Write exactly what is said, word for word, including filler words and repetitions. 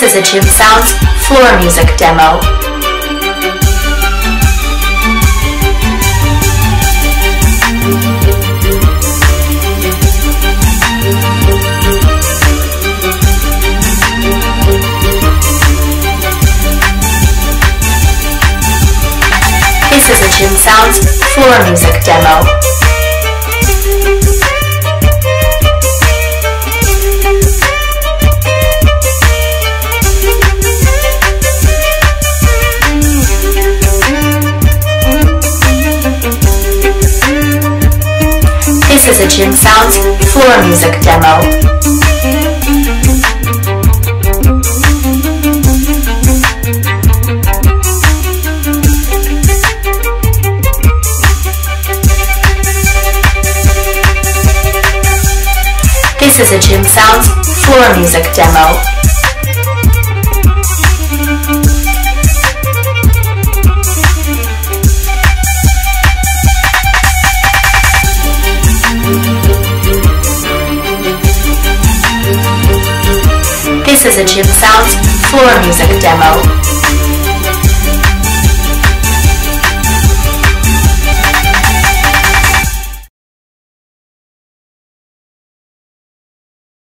This is a Gym Sounds floor music demo. This is a Gym Sounds floor music demo. This is a Gym Sounds floor music demo. This is a Gym Sounds floor music demo. This is a Gym Sounds floor music demo.